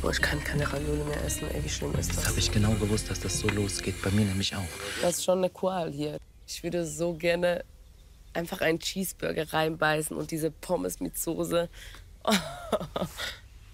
Boah, ich kann keine Ravioli mehr essen, ey, wie schlimm ist das? Das habe ich genau gewusst, dass das so losgeht. Bei mir nämlich auch. Das ist schon eine Qual hier. Ich würde so gerne einfach einen Cheeseburger reinbeißen und diese Pommes mit Soße.